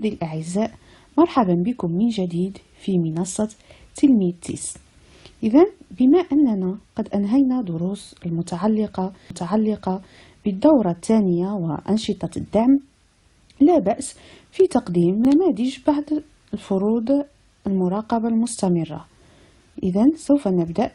مشاهدي الأعزاء، مرحبا بكم من جديد في منصة تلميذ تيس. إذن بما أننا قد أنهينا دروس المتعلقة بالدورة الثانية وأنشطة الدعم، لا بأس في تقديم نماذج بعض الفروض المراقبة المستمرة. إذن سوف نبدأ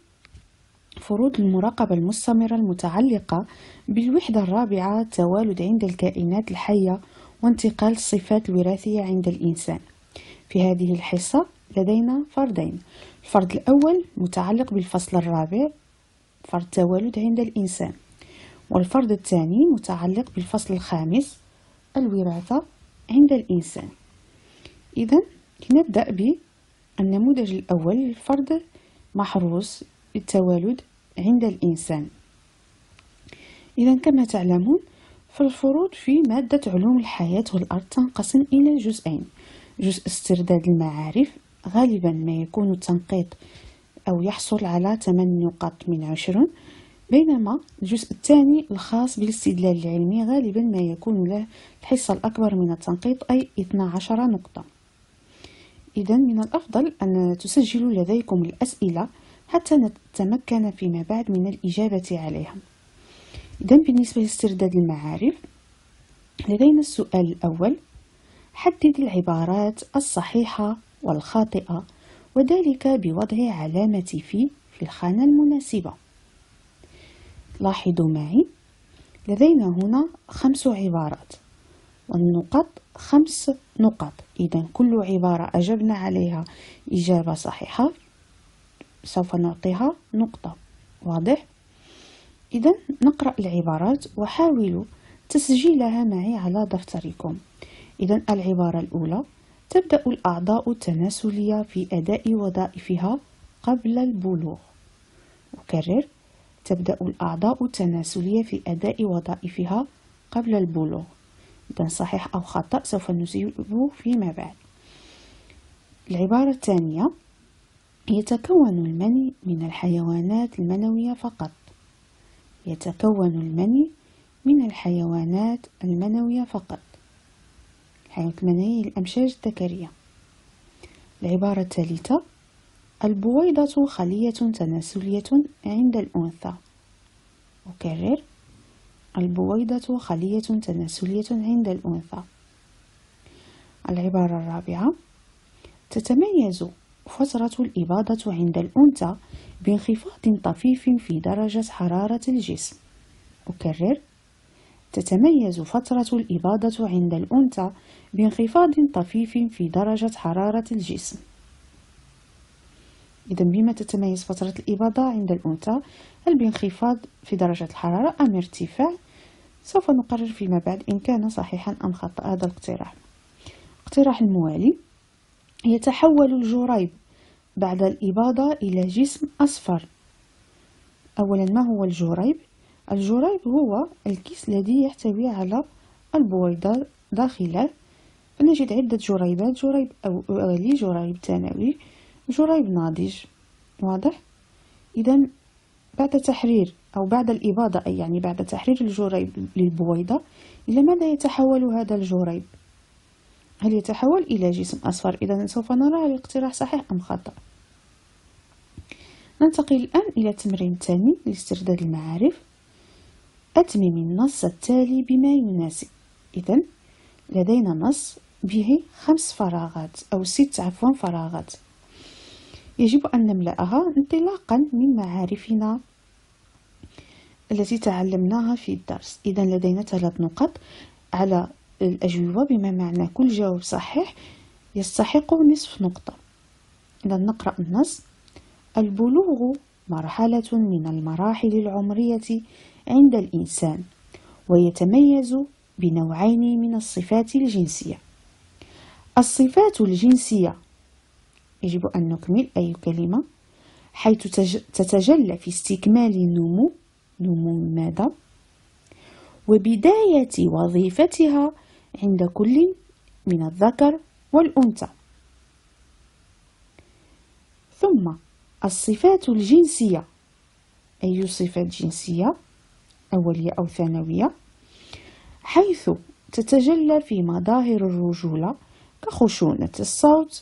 بفروض المراقبة المستمرة المتعلقة بالوحدة الرابعة، التوالد عند الكائنات الحية وانتقال الصفات الوراثية عند الإنسان. في هذه الحصة لدينا فردين. الفرد الأول متعلق بالفصل الرابع، فرد التوالد عند الإنسان، والفرد الثاني متعلق بالفصل الخامس، الوراثة عند الإنسان. إذن نبدأ بالنموذج الأول، الفرد محروس بالتوالد عند الإنسان. إذن كما تعلمون فالفروض في مادة علوم الحياة والأرض تنقسم إلى جزئين: جزء استرداد المعارف، غالبا ما يكون التنقيط أو يحصل على 8 نقاط من 20، بينما الجزء الثاني الخاص بالاستدلال العلمي غالبا ما يكون له الحصة الأكبر من التنقيط، أي 12 نقطة. إذن من الأفضل أن تسجلوا لديكم الأسئلة حتى نتمكن فيما بعد من الإجابة عليها. إذن بالنسبة لاسترداد المعارف لدينا السؤال الأول: حدد العبارات الصحيحة والخاطئة، وذلك بوضع علامة في الخانة المناسبة. لاحظوا معي لدينا هنا 5 عبارات، والنقط 5 نقط. إذن كل عبارة أجبنا عليها إجابة صحيحة سوف نعطيها نقطة. واضح؟ إذن نقرأ العبارات وحاولوا تسجيلها معي على دفتركم. إذن العبارة الأولى: تبدأ الأعضاء التناسلية في أداء وظائفها قبل البلوغ. أكرر: تبدأ الأعضاء التناسلية في أداء وظائفها قبل البلوغ. إذن صحيح أو خطأ سوف نجيبه فيما بعد. العبارة الثانية: يتكون المني من الحيوانات المنوية فقط. يتكون المني من الحيوانات المنوية فقط. الحيوانات المنوية الأمشاج الذكرية. العبارة الثالثة: البويضة خلية تناسلية عند الأنثى. أكرر: البويضة خلية تناسلية عند الأنثى. العبارة الرابعة: تتميز فترة الإباضة عند الأنثى بانخفاض طفيف في درجة حرارة الجسم. أكرر: تتميز فترة الإباضة عند الأنثى بانخفاض طفيف في درجة حرارة الجسم. إذن بما تتميز فترة الإباضة عند الأنثى؟ هل بانخفاض في درجة الحرارة أم ارتفاع؟ سوف نقرر فيما بعد إن كان صحيحا أم خطأ هذا الاقتراح. الاقتراح الموالي: يتحول الجريب بعد الإباضة إلى جسم أصفر. أولا، ما هو الجريب؟ الجريب هو الكيس الذي يحتوي على البويضة داخله، فنجد عدة جريبات: جريب أولي، جريب ثانوي، جريب ناضج. واضح؟ إذن بعد تحرير أو بعد الإباضة، أي يعني بعد تحرير الجريب للبويضة، إلى ماذا يتحول هذا الجريب؟ هل يتحول إلى جسم أصفر؟ إذن سوف نرى الاقتراح صحيح أم خطأ. ننتقل الآن إلى التمرين الثاني لاسترداد المعارف. أتمم النص التالي بما يناسب. إذن لدينا نص به 5 فراغات أو 6 فراغات، يجب أن نملأها انطلاقا من معارفنا التي تعلمناها في الدرس. إذن لدينا 3 نقط على الأجوبة، بما معنى كل جواب صحيح يستحق نصف نقطة. إذن نقرأ النص: البلوغ مرحلة من المراحل العمرية عند الإنسان، ويتميز بنوعين من الصفات الجنسية. الصفات الجنسية، يجب أن نكمل أي كلمة، حيث تتجلى في استكمال النمو. نمو ماذا؟ وبداية وظيفتها عند كل من الذكر والأنثى. ثم الصفات الجنسية، أي صفات جنسية أولية أو ثانوية، حيث تتجلى في مظاهر الرجولة كخشونة الصوت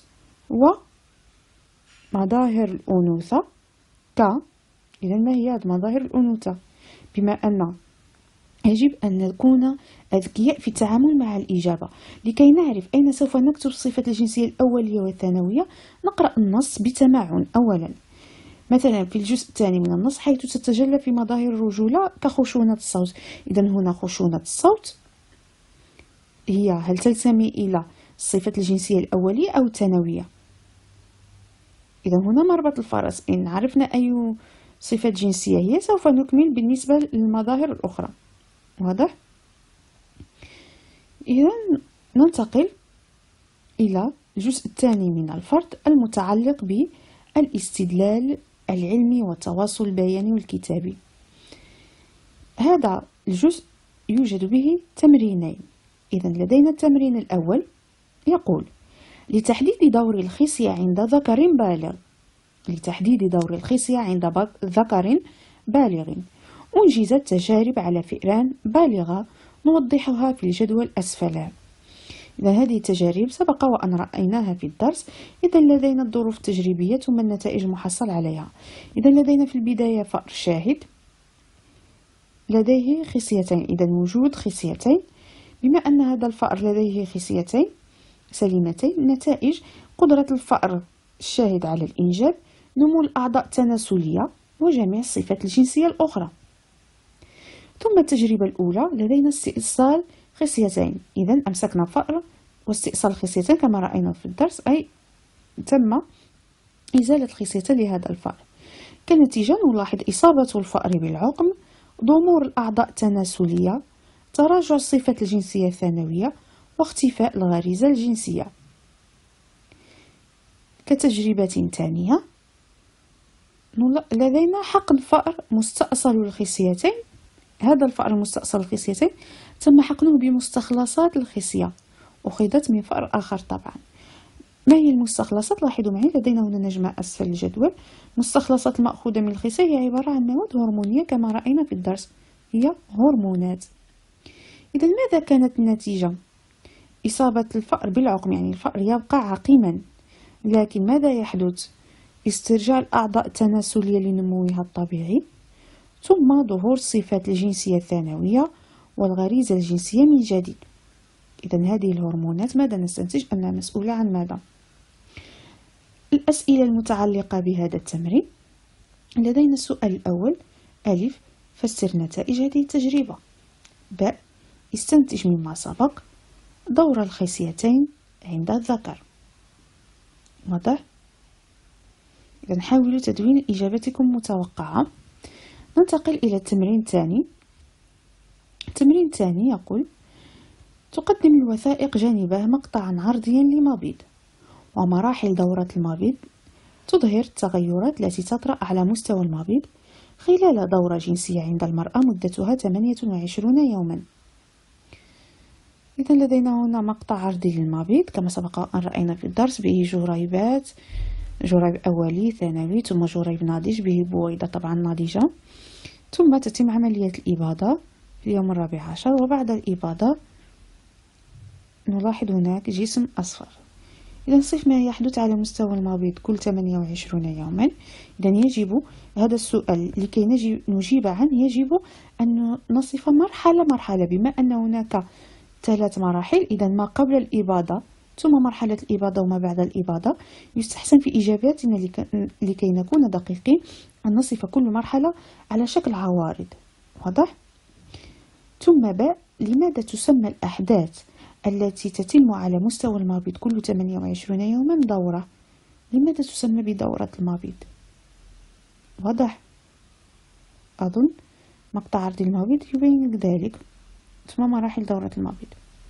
ومظاهر الأنوثة إذا ما هي هذه مظاهر الأنوثة؟ بما أن يجب أن نكون أذكياء في التعامل مع الإجابة. لكي نعرف أين سوف نكتب الصفة الجنسية الأولية والثانوية، نقرأ النص بتمعن. أولا مثلا في الجزء الثاني من النص، حيث تتجلى في مظاهر الرجولة كخشونة الصوت. إذا هنا خشونة الصوت هل تنتمي إلى الصفة الجنسية الأولية أو الثانوية؟ إذا هنا مربط الفرس، إن عرفنا أي صفة جنسية هي سوف نكمل بالنسبة للمظاهر الأخرى. واضح؟ إذا ننتقل إلى الجزء الثاني من الفرد المتعلق بالاستدلال العلمي والتواصل البياني والكتابي. هذا الجزء يوجد به تمرينين. إذا لدينا التمرين الأول يقول: لتحديد دور الخصية عند ذكر بالغ. لتحديد دور الخصية عند ذكر بالغ أنجزت تجارب على فئران بالغة نوضحها في الجدول أسفل. إذا هذه التجارب سبق وأن رأيناها في الدرس. إذا لدينا الظروف التجريبية ثم النتائج المحصل عليها. إذا لدينا في البداية فأر شاهد لديه خصيتين. إذا وجود خصيتين، بما أن هذا الفأر لديه خصيتين سليمتين، نتائج: قدرة الفأر الشاهد على الإنجاب، نمو الأعضاء التناسلية، وجميع الصفات الجنسية الأخرى. ثم التجربة الأولى لدينا استئصال خصيتين. إذا أمسكنا فأر واستئصال خصيتين كما رأينا في الدرس، أي تم إزالة خصيتين لهذا الفأر. كنتيجة نلاحظ إصابة الفأر بالعقم، ضمور الأعضاء التناسلية، تراجع الصفة الجنسية الثانوية، واختفاء الغريزة الجنسية. كتجربة ثانية لدينا حقن فأر مستأصل الخصيتين. هذا الفأر المستأصل الخصيتين تم حقنه بمستخلصات الخصية، أخذت من فأر آخر طبعا. ما هي المستخلصات؟ لاحظوا معي لدينا هنا نجمة أسفل الجدول. مستخلصات المأخوذة من الخصية هي عبارة عن مواد هرمونية كما رأينا في الدرس، هي هرمونات. إذا ماذا كانت النتيجة؟ إصابة الفأر بالعقم، يعني الفأر يبقى عقيما، لكن ماذا يحدث؟ استرجاع الأعضاء التناسلية لنموها الطبيعي، ثم ظهور الصفات الجنسية الثانوية والغريزة الجنسية من جديد. إذا هذه الهرمونات ماذا نستنتج؟ أنها مسؤولة عن ماذا؟ الأسئلة المتعلقة بهذا التمرين: لدينا السؤال الأول: ألف، فسر نتائج هذه التجربة. ب، استنتج مما سبق دور الخصيتين عند الذكر. واضح؟ إذا حاولوا تدوين إجابتكم متوقعة. ننتقل إلى التمرين الثاني. التمرين الثاني يقول: تقدم الوثائق جانبه مقطعا عرضيا لمبيض ومراحل دورة المبيض، تظهر التغيرات التي تطرأ على مستوى المبيض خلال دورة جنسية عند المرأة مدتها 28 يوما. إذا لدينا هنا مقطع عرضي للمبيض كما سبق أن رأينا في الدرس، به جريبات، جريب أولي ثانوي ثم جريب ناضج به بويضة طبعا ناضجة، ثم تتم عملية الإباضة في اليوم 14. وبعد الإباضة نلاحظ هناك جسم أصفر. إذا صف ما يحدث على مستوى المبيض كل 28 يوما. إذا يجب هذا السؤال لكي نجيب عنه يجب أن نصف مرحلة مرحلة، بما أن هناك 3 مراحل. إذا ما قبل الإباضة ثم مرحلة الإباضة وما بعد الإباضة. يستحسن في إجاباتنا لكي نكون دقيقين أن نصف كل مرحلة على شكل عوارض. واضح؟ ثم باء، لماذا تسمى الأحداث التي تتم على مستوى المبيض كل 28 يوما دورة؟ لماذا تسمى بدورة المبيض؟ واضح؟ أظن مقطع عرض المبيض يبين ذلك، ثم مراحل دورة المبيض.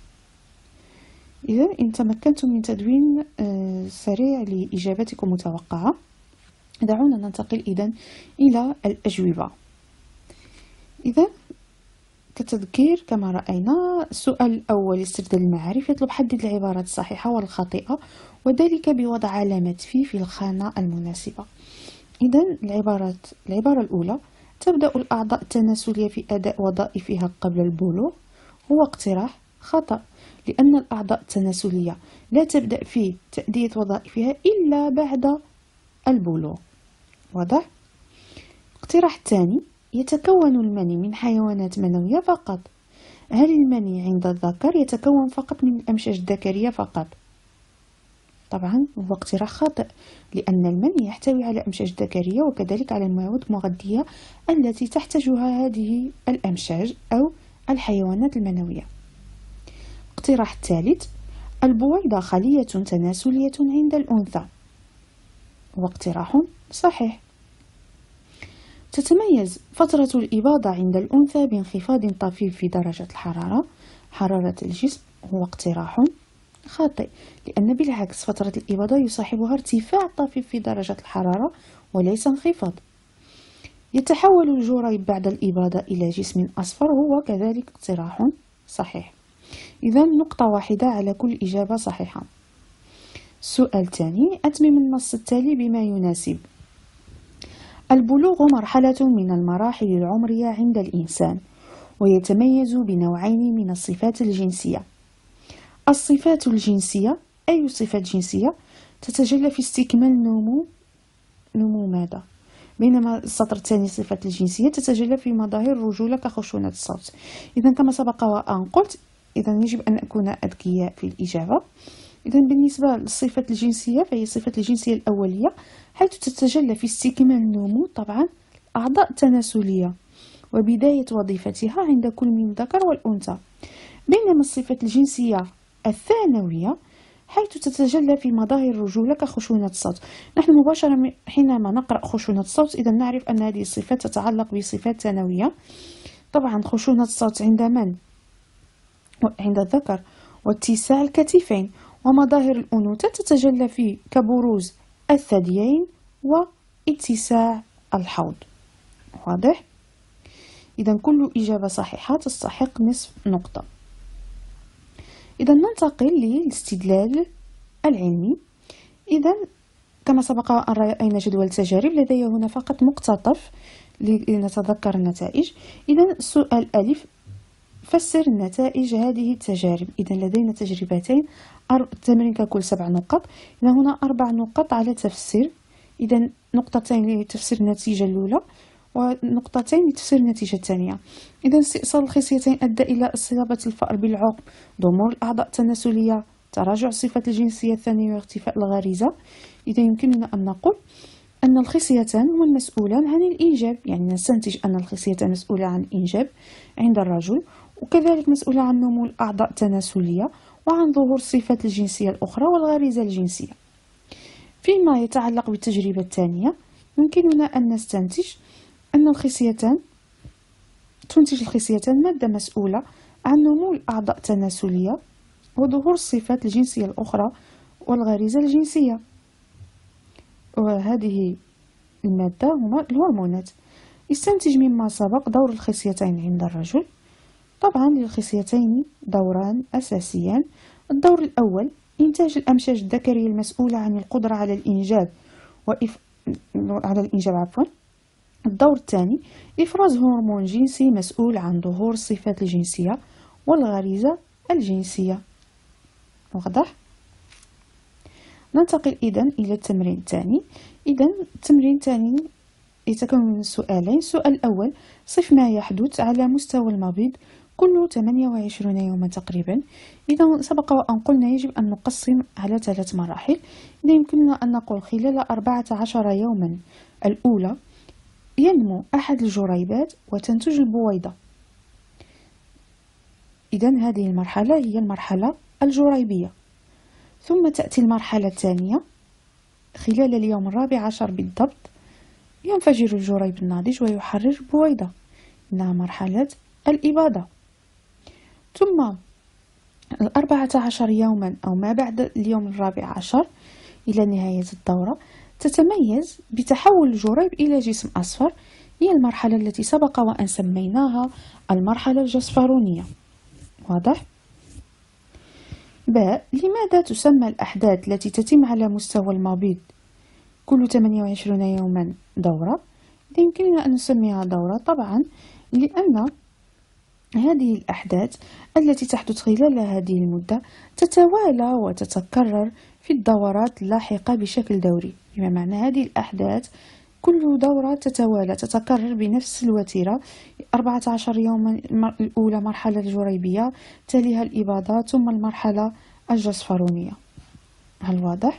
إذا إن تمكنتم من تدوين سريع لإجابتكم متوقعة، دعونا ننتقل إذن إلى الأجوبة. إذا كتذكير كما رأينا، السؤال الأول استرداد المعارف يطلب حدد العبارات الصحيحة والخاطئة، وذلك بوضع علامة في الخانة المناسبة. إذا العبارة الأولى: تبدأ الأعضاء التناسلية في أداء وظائفها قبل البلوغ، هو اقتراح خطأ، لأن الأعضاء التناسلية لا تبدأ في تأدية وظائفها إلا بعد البلوغ. واضح؟ الاقتراح الثاني: يتكون المني من حيوانات منوية فقط. هل المني عند الذكر يتكون فقط من الأمشاج الذكرية فقط؟ طبعا هو اقتراح خاطئ، لأن المني يحتوي على أمشاج ذكرية وكذلك على المواد المغذية التي تحتاجها هذه الأمشاج أو الحيوانات المنوية. الاقتراح الثالث: البويضة خلية تناسلية عند الأنثى. هو اقتراح صحيح. تتميز فترة الإباضة عند الأنثى بانخفاض طفيف في درجة الحرارة، حرارة الجسم. هو اقتراح خاطئ، لأن بالعكس فترة الإباضة يصاحبها ارتفاع طفيف في درجة الحرارة وليس انخفاض. يتحول الجريب بعد الإباضة إلى جسم أصفر. هو كذلك اقتراح صحيح. إذا نقطة واحدة على كل إجابة صحيحة. السؤال الثاني: أتمم النص التالي بما يناسب. البلوغ مرحلة من المراحل العمرية عند الإنسان، ويتميز بنوعين من الصفات الجنسية. الصفات الجنسية: أي صفات جنسية؟ تتجلى في استكمال نمو ماذا؟ بينما السطر الثاني الصفات الجنسية تتجلى في مظاهر الرجولة كخشونة الصوت. إذا كما سبق وأن قلت، إذا يجب أن نكون أذكياء في الإجابة. إذا بالنسبة للصفات الجنسية فهي الصفات الجنسية الأولية، حيث تتجلى في استكمال النمو طبعا الأعضاء التناسلية وبداية وظيفتها عند كل من الذكر والأنثى. بينما الصفات الجنسية الثانوية حيث تتجلى في مظاهر الرجولة كخشونة الصوت. نحن مباشرة حينما نقرأ خشونة الصوت إذا نعرف أن هذه الصفات تتعلق بصفات ثانوية. طبعا خشونة الصوت عند من؟ عند الذكر، واتساع الكتفين. ومظاهر الأنوثة تتجلى في كبروز الثديين واتساع الحوض. واضح؟ إذا كل إجابة صحيحة تستحق نصف نقطة. إذا ننتقل للاستدلال العلمي. إذا كما سبق أن رأينا جدول التجارب، لدي هنا فقط مقتطف لنتذكر النتائج. إذا السؤال ألف: فسر نتائج هذه التجارب. إذا لدينا تجربتين، التمرين ككل 7 نقط. إذا هنا 4 نقط على تفسير. إذا نقطتين لتفسير النتيجة الأولى ونقطتين لتفسير النتيجة الثانية. إذا استئصال الخصيتين أدى إلى إصابة الفأر بالعقم، ضمور الأعضاء التناسلية، تراجع الصفة الجنسية الثانية واختفاء الغريزة. إذا يمكننا أن نقول أن الخصيتان هما المسؤولان عن الإنجاب، يعني نستنتج أن الخصيتان مسؤولة عن الإنجاب عند الرجل، وكذلك مسؤولة عن نمو الأعضاء التناسلية وعن ظهور الصفات الجنسية الأخرى والغريزة الجنسية. فيما يتعلق بالتجربة الثانية يمكننا أن نستنتج أن تنتج الخصيتان مادة مسؤولة عن نمو الأعضاء التناسلية وظهور الصفات الجنسية الأخرى والغريزة الجنسية، وهذه المادة هما الهرمونات. استنتج مما سبق دور الخصيتين عند الرجل. طبعا للخصيتين دوران أساسيان. الدور الأول إنتاج الأمشاج الذكرية المسؤولة عن القدرة على الإنجاب الدور الثاني إفراز هرمون جنسي مسؤول عن ظهور الصفات الجنسية والغريزة الجنسية. واضح؟ ننتقل إذن إلى التمرين الثاني. إذن التمرين الثاني يتكون من سؤالين. السؤال الأول: صف ما يحدث على مستوى المبيض كل 28 يوما تقريبا. إذا سبق وأن قلنا يجب أن نقسم على 3 مراحل. إذا يمكننا أن نقول خلال 14 يوما الأولى ينمو أحد الجريبات وتنتج البويضة. إذا هذه المرحلة هي المرحلة الجريبية. ثم تأتي المرحلة الثانية خلال اليوم 14 بالضبط ينفجر الجريب الناضج ويحرر البويضة، إنها مرحلة الإباضة. ثم 14 يوما أو ما بعد اليوم 14 إلى نهاية الدورة تتميز بتحول الجريب إلى جسم أصفر، هي المرحلة التي سبق وأن سميناها المرحلة الجصفرونية. واضح؟ باء: لماذا تسمى الأحداث التي تتم على مستوى المبيض كل 28 يوما دورة؟ يمكننا أن نسميها دورة طبعا لأن هذه الأحداث التي تحدث خلال هذه المدة تتوالى وتتكرر في الدورات اللاحقة بشكل دوري، بما معنى هذه الأحداث كل دورة تتوالى تتكرر بنفس الوتيرة. 14 يوما الأولى مرحلة الجريبية، تليها الإباضة، ثم المرحلة الجصفرونية. هل واضح؟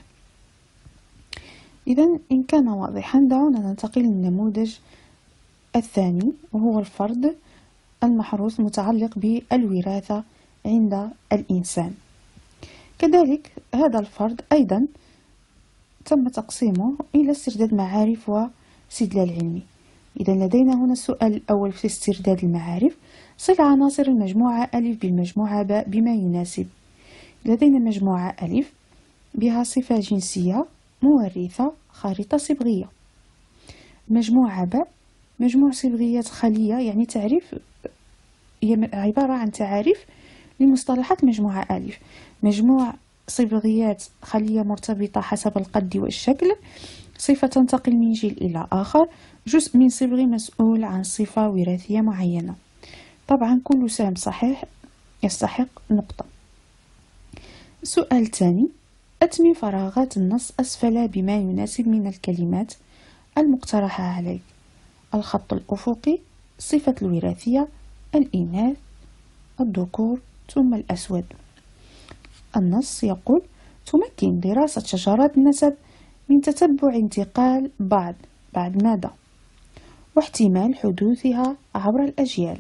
إذن إن كان واضحا دعونا ننتقل للنموذج الثاني، وهو الفرد المحروس المتعلق بالوراثة عند الإنسان. كذلك هذا الفرد أيضا تم تقسيمه إلى استرداد معارف واستدلال علمي. إذا لدينا هنا السؤال الأول في استرداد المعارف: صل عناصر المجموعة ألف بالمجموعة باء بما يناسب. لدينا مجموعة ألف بها صفة جنسية مورثة خارطة صبغية. مجموعة باء مجموع صبغيات خلية، يعني تعريف، هي عبارة عن تعاريف لمصطلحات مجموعة ألف. مجموع صبغيات خلية مرتبطة حسب القد والشكل، صفة تنتقل من جيل إلى آخر، جزء من صبغ مسؤول عن صفة وراثية معينة. طبعا كل سهم صحيح يستحق نقطة. السؤال الثاني: أتمم فراغات النص أسفل بما يناسب من الكلمات المقترحة عليك. الخط الأفقي، صفة الوراثية، الإناث، الذكور، ثم الأسود. النص يقول: تمكن دراسة شجرات النسب من تتبع انتقال بعد ماذا؟ واحتمال حدوثها عبر الأجيال.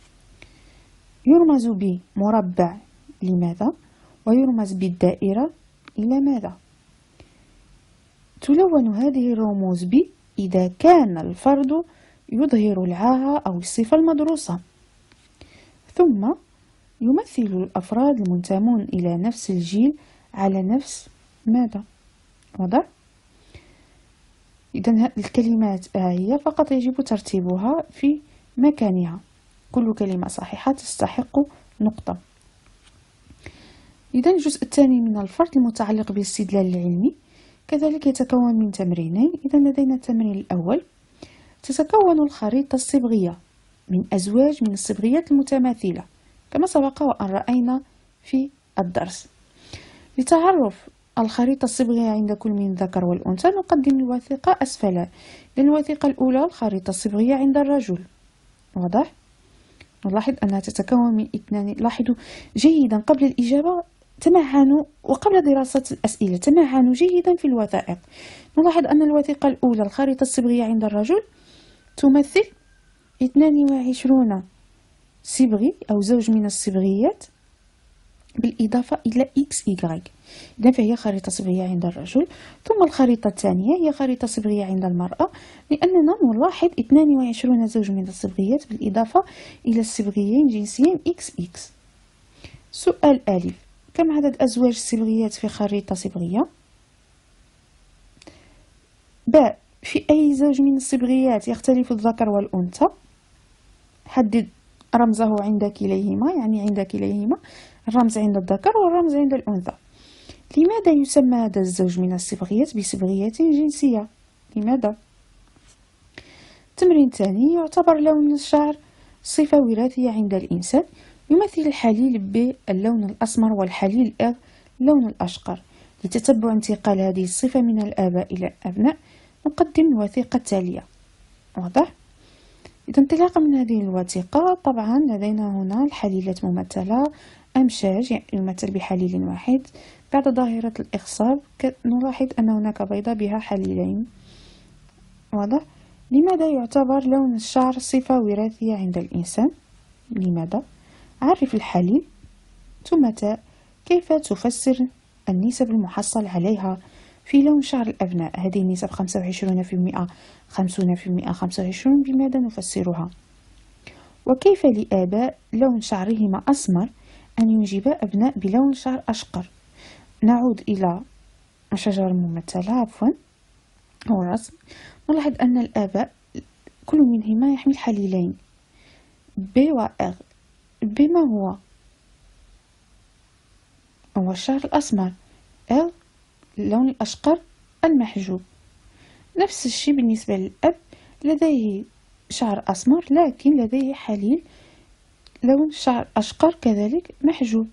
يرمز بمربع لماذا؟ ويرمز بالدائرة إلى ماذا؟ تلون هذه الرموز ب إذا كان الفرد يظهر العاهة أو الصفة المدروسة. ثم يمثل الأفراد المنتمون إلى نفس الجيل على نفس ماذا؟ واضح؟ إذن الكلمات هي فقط يجب ترتيبها في مكانها. كل كلمة صحيحة تستحق نقطة. إذن الجزء الثاني من الفرد المتعلق بالاستدلال العلمي كذلك يتكون من تمرينين. إذن لدينا التمرين الأول: تتكون الخريطة الصبغية من أزواج من الصبغيات المتماثلة كما سبق وأن رأينا في الدرس. لتعرف الخريطة الصبغية عند كل من الذكر والأنثى نقدم الوثيقة أسفل. للوثيقة الأولى: الخريطة الصبغية عند الرجل. واضح؟ نلاحظ أنها تتكون من اثنان. لاحظوا جيدا قبل الإجابة تمعنوا، وقبل دراسة الأسئلة تمعنوا جيدا في الوثائق. نلاحظ أن الوثيقة الأولى الخريطة الصبغية عند الرجل تمثل 22 صبغي أو زوج من الصبغيات بالإضافة إلى XY. إذن فهي خريطة صبغية عند الرجل. ثم الخريطة الثانية هي خريطة صبغية عند المرأة، لأننا نلاحظ 22 زوج من الصبغيات بالإضافة إلى الصبغيين جنسيين XX. سؤال ألف: كم عدد أزواج الصبغيات في خريطة صبغية؟ باء: في أي زوج من الصبغيات يختلف الذكر والأنثى؟ حدد رمزه عند كليهما، يعني عند كليهما، الرمز عند الذكر والرمز عند الأنثى. لماذا يسمى هذا الزوج من الصبغيات بصبغيات جنسية؟ لماذا؟ تمرين ثاني: يعتبر لون الشعر صفة وراثية عند الإنسان. يمثل الحليل باللون الأسمر والحليل اللون الأشقر. لتتبع انتقال هذه الصفة من الآباء إلى الأبناء نقدم الوثيقة التالية. واضح؟ إذا انطلاقا من هذه الوثيقة طبعا لدينا هنا الحليلات ممثلة. أمشاج يمثل بحليل واحد. بعد ظاهرة الإخصاب نلاحظ أن هناك بيضة بها حليلين. واضح؟ لماذا يعتبر لون الشعر صفة وراثية عند الإنسان؟ لماذا؟ عرف الحليل. ثم كيف تفسر النسب المحصل عليها في لون شعر الأبناء؟ هذه النسب 25%، 50%، 25، بماذا نفسرها؟ وكيف لآباء لون شعرهما أسمر أن ينجب أبناء بلون شعر أشقر؟ نعود إلى الشجرة الممثلة أو الرسم. نلاحظ أن الآباء كل منهما يحمل حليلين ب و R. ب ما هو الشعر الأسمر، R اللون الأشقر المحجوب. نفس الشيء بالنسبة للأب، لديه شعر أسمر لكن لديه حليل لون الشعر أشقر كذلك محجوب.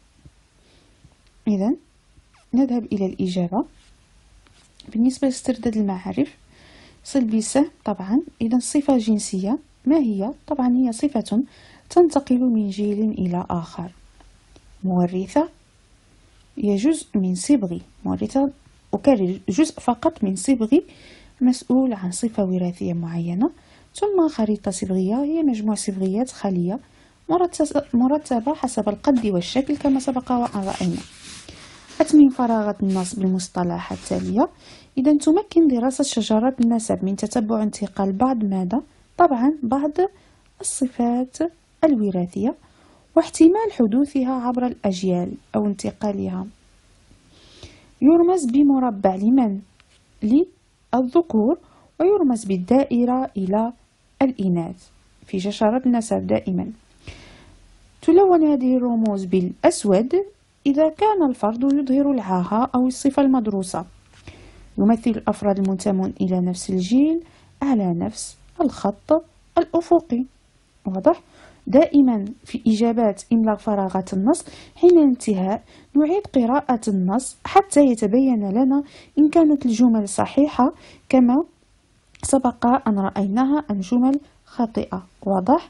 إذن نذهب إلى الإجابة. بالنسبة لاسترداد المعارف سلبيسة طبعا. إذا صفة جنسية ما هي؟ طبعا هي صفة تنتقل من جيل إلى آخر. مورثة هي جزء من صبغ، مورثة أكرر جزء فقط من صبغ مسؤول عن صفة وراثية معينة. ثم خريطة صبغية هي مجموع صبغيات خلية مرتبة حسب القد والشكل كما سبق وأن رأينا. أتمم فراغات النص بالمصطلحات التالية. إذا تمكن دراسة شجرات النسب من تتبع انتقال بعض ماذا؟ طبعا بعض الصفات الوراثية واحتمال حدوثها عبر الأجيال أو انتقالها. يرمز بمربع لمن؟ للذكور، ويرمز بالدائرة إلى الإناث في شجرات النسب دائما. تلون هذه الرموز بالأسود إذا كان الفرد يظهر العاهة أو الصفة المدروسة. يمثل الأفراد المنتمون إلى نفس الجيل على نفس الخط الأفقي. واضح؟ دائما في إجابات إملاء فراغات النص حين الانتهاء نعيد قراءة النص حتى يتبين لنا إن كانت الجمل صحيحة كما سبق أن رأيناها أم جمل خاطئة. واضح؟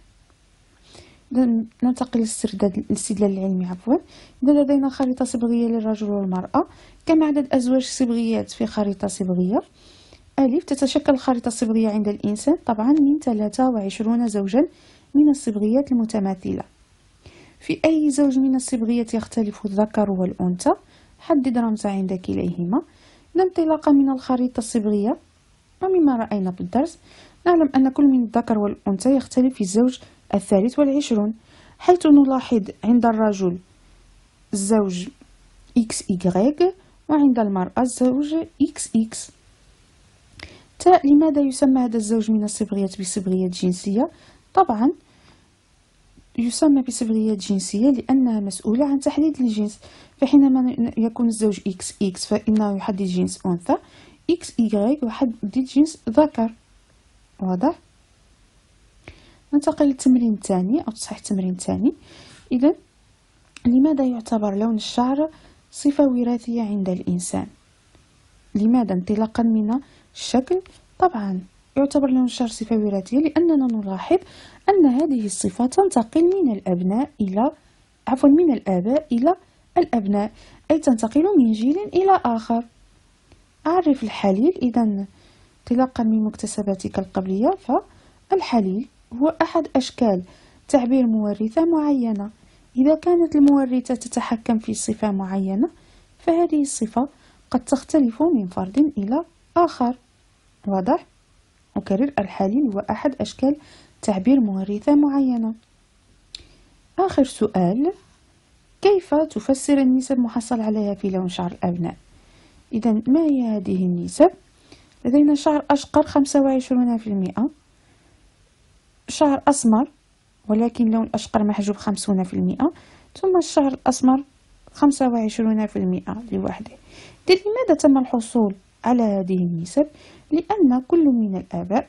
ننتقل للاستدلال العلمي عفوا. إذا لدينا خريطة صبغية للرجل والمرأة، كم عدد أزواج صبغيات في خريطة صبغية؟ ألف. تتشكل الخريطة الصبغية عند الإنسان طبعا من 23 زوجا من الصبغيات المتماثلة. في أي زوج من الصبغيات يختلف الذكر والأنثى؟ حدد رمز عند كليهما. انطلاقا من الخريطة الصبغية ومما رأينا بالدرس نعلم أن كل من الذكر والأنثى يختلف في الزوج 23، حيث نلاحظ عند الرجل الزوج XY وعند المرأة الزوج XX. لماذا يسمى هذا الزوج من الصبغيات بصبغيات جنسية؟ طبعا يسمى بصبغيات جنسية لأنها مسؤولة عن تحديد الجنس، فحينما يكون الزوج XX فإنه يحدد جنس أنثى، XY يحدد جنس ذكر. واضح؟ ننتقل للتمرين الثاني أو تصحيح التمرين الثاني. إذا لماذا يعتبر لون الشعر صفة وراثية عند الإنسان؟ لماذا؟ انطلاقا من الشكل طبعا يعتبر لون الشعر صفة وراثية لأننا نلاحظ أن هذه الصفة تنتقل من الآباء إلى الأبناء، أي تنتقل من جيل إلى آخر. أعرف الحليل. إذا انطلاقا من مكتسباتك القبلية فالحليل هو أحد أشكال تعبير مورثة معينة. إذا كانت المورثة تتحكم في صفة معينة فهذه الصفة قد تختلف من فرد إلى آخر. واضح؟ أكرر، الحليل هو أحد أشكال تعبير مورثة معينة. آخر سؤال، كيف تفسر النسب المحصل عليها في لون شعر الأبناء؟ إذا ما هي هذه النسب؟ لدينا شعر أشقر 25%، شعر أسمر ولكن لون أشقر محجوب 50%، ثم الشعر الأسمر 25% لوحده. لماذا تم الحصول على هذه النسب؟ لأن كل من الآباء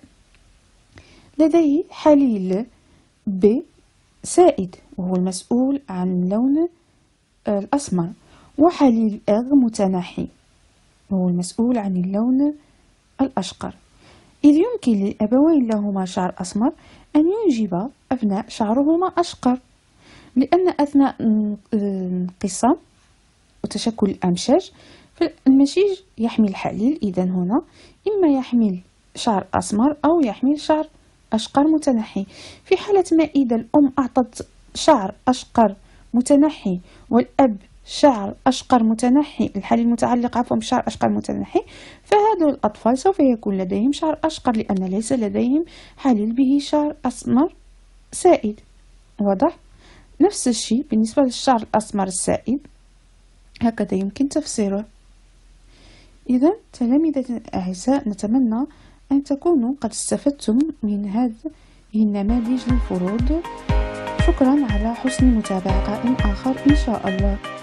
لديه حليل ب سائد وهو المسؤول عن اللون الأسمر، وحليل أغ متنحي وهو المسؤول عن اللون الأشقر. إذ يمكن للأبوين لهما شعر أسمر أن ينجب أبناء شعرهما أشقر، لأن أثناء انقسام وتشكل الأمشاج فالمشيج يحمل حليل. إذن هنا إما يحمل شعر أسمر أو يحمل شعر أشقر متنحي. في حالة ما إذا الأم أعطت شعر أشقر متنحي والأب شعر أشقر متنحي، الحليل المتعلق بشعر أشقر متنحي، فهذول الأطفال سوف يكون لديهم شعر أشقر لأن ليس لديهم حليل به شعر أسمر سائد. واضح؟ نفس الشيء بالنسبة للشعر الأسمر السائد، هكذا يمكن تفسيره. إذا تلاميذي الأعزاء، نتمنى أن تكونوا قد استفدتم من هذه النماذج للفروض. شكرا على حسن المتابعة. آخر إن شاء الله.